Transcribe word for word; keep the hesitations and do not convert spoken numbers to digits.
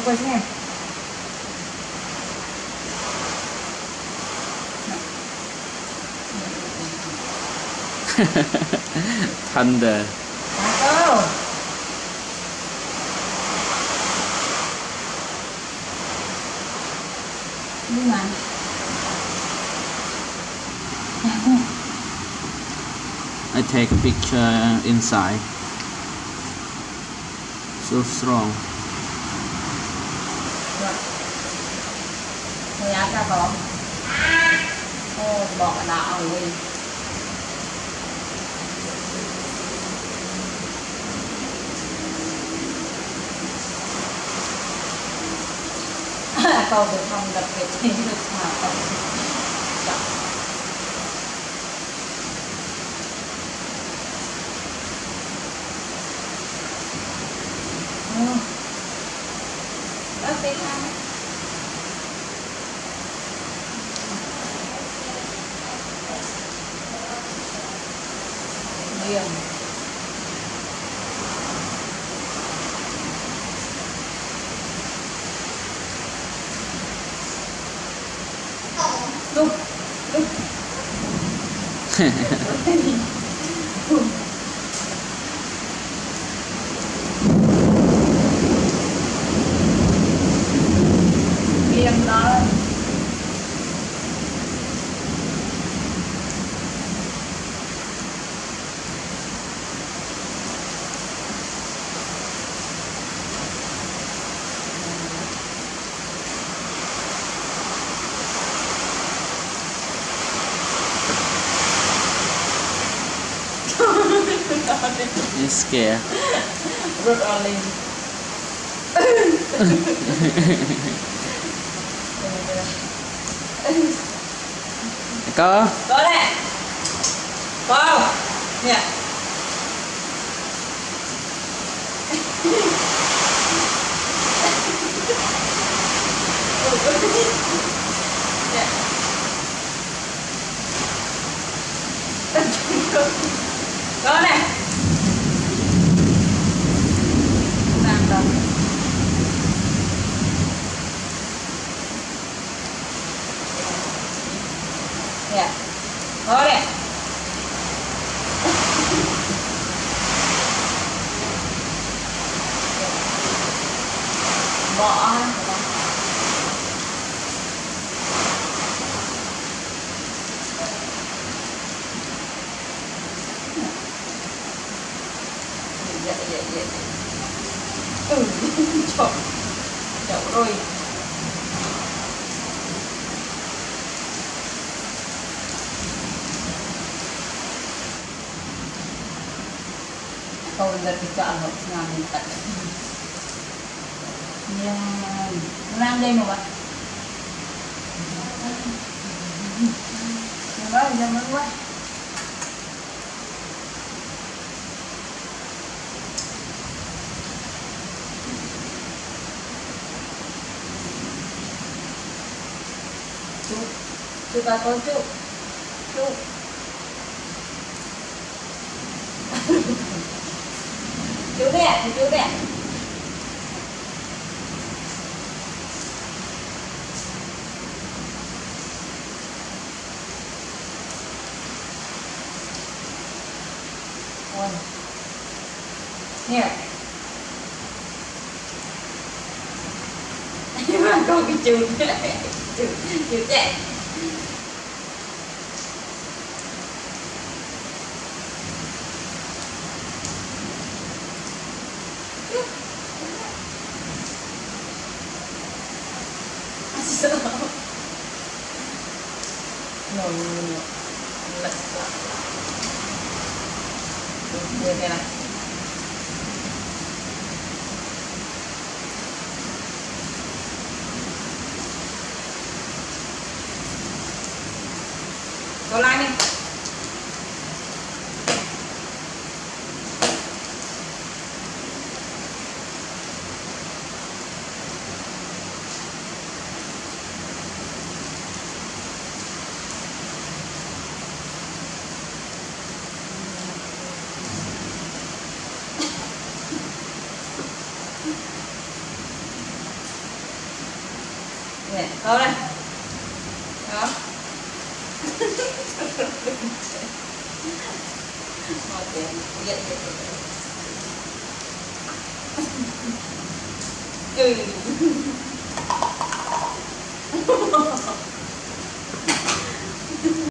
coi xem. Thunder. Kako. Nhưng mà I take a picture inside. So strong. người ăn ra có. Ô, bỏ cả đạo rồi. Câu được không đập cái trên được mà không. Đó tiếng ăn. Miền. Đúng. Đúng. Miền đó. You're scared. Rất là lên. Có. Có đây. Wow. Nè. Có này. Đang đâu. Nè. Có này. Bỏ ha. Dạ, dạ, dạ. Ừ, chậu. Chậu rồi. Câu lần thì chọn một ngàn mình tận. Nha. Nó đang đây mà bạn. Nó nói là nó quá. Chú, chú bà con chú. Chú. Chú đẹp thì chú đẹp. Ôi. Nè. Nhưng mà có cái chú chú chú đẹp. Sợ. Nồi lật lật. Như thế này. Go lại đi. nè, thôi đây. Đó. Ok, vậy vậy. Ừ.